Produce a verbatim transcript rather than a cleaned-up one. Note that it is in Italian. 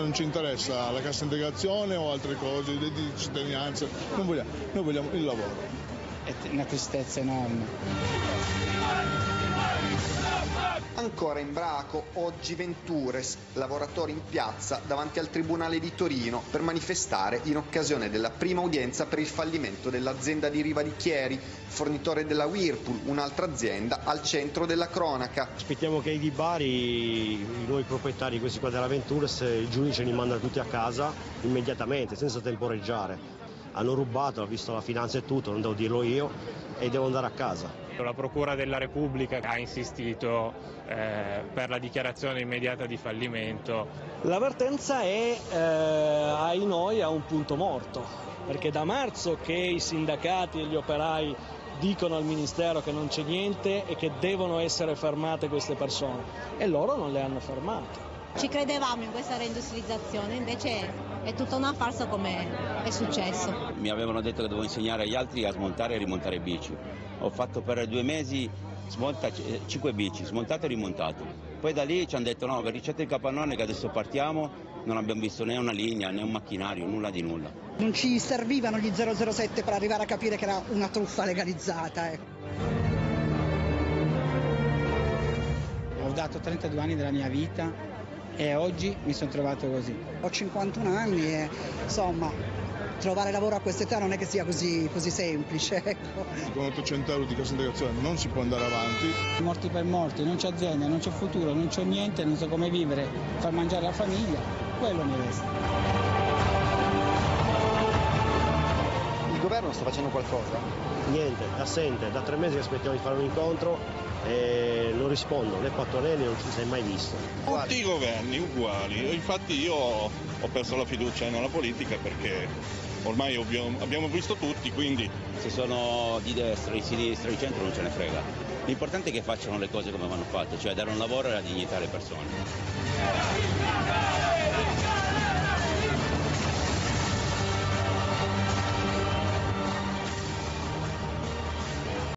non ci interessa la cassa integrazione o altre cose, di cittadinanza, non vogliamo, noi vogliamo il lavoro. È una tristezza enorme. Ancora in Braco, oggi Ventures, lavoratori in piazza davanti al Tribunale di Torino per manifestare in occasione della prima udienza per il fallimento dell'azienda di Riva di Chieri, fornitore della Whirlpool, un'altra azienda al centro della cronaca. Aspettiamo che i di Bari, i nuovi proprietari, questi qua della Ventures, il giudice li manda tutti a casa immediatamente, senza temporeggiare. Hanno rubato, ha visto la finanza e tutto, non devo dirlo io, e devo andare a casa. La Procura della Repubblica ha insistito eh, per la dichiarazione immediata di fallimento. L'avvertenza è, eh, ai noi, a un punto morto, perché da marzo che i sindacati e gli operai dicono al Ministero che non c'è niente e che devono essere fermate queste persone, e loro non le hanno fermate. Ci credevamo in questa reindustrializzazione, invece è tutta una farsa come è successo. Mi avevano detto che dovevo insegnare agli altri a smontare e rimontare bici. Ho fatto per due mesi smonta, cinque bici, smontato e rimontato. Poi da lì ci hanno detto no, per ricetta di capannone che adesso partiamo, non abbiamo visto né una linea né un macchinario, nulla di nulla. Non ci servivano gli zero zero sette per arrivare a capire che era una truffa legalizzata. Ecco. Ho dato trentadue anni della mia vita e oggi mi sono trovato così. Ho cinquantuno anni e insomma trovare lavoro a quest'età non è che sia così, così semplice. Ecco. Con ottocento euro di cassa integrazione non si può andare avanti. Morti per morti, non c'è azienda, non c'è futuro, non c'è niente, non so come vivere, far mangiare la famiglia, quello mi resta. Il governo sta facendo qualcosa? Niente, assente, da tre mesi che aspettiamo di fare un incontro e non rispondo, né Pattonelli non ci sei mai visto. Tutti i governi uguali, infatti io ho perso la fiducia nella politica perché ormai abbiamo visto tutti, quindi... Se sono di destra, di sinistra, di centro non ce ne frega. L'importante è che facciano le cose come vanno fatte, cioè dare un lavoro e la dignità alle persone.